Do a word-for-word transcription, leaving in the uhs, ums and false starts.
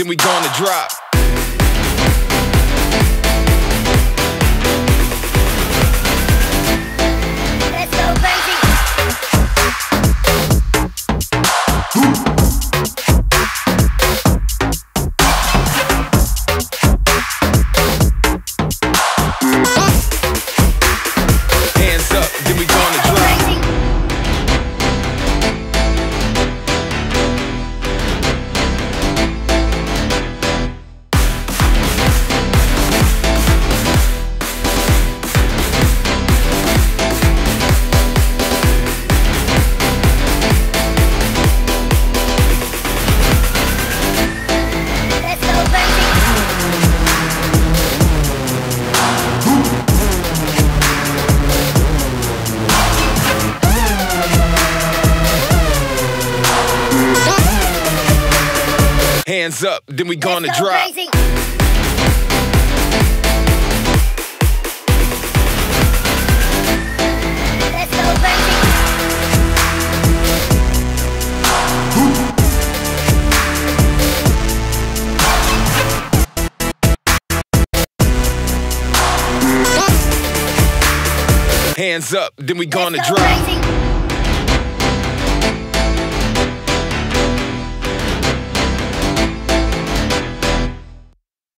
then we gonna drop. Let's go crazy. Hands up, then we gonna drop. Hands up, then we gonna Let's go drop. crazy. Let's go crazy. Hands up, then we gonna Let's go drop. crazy.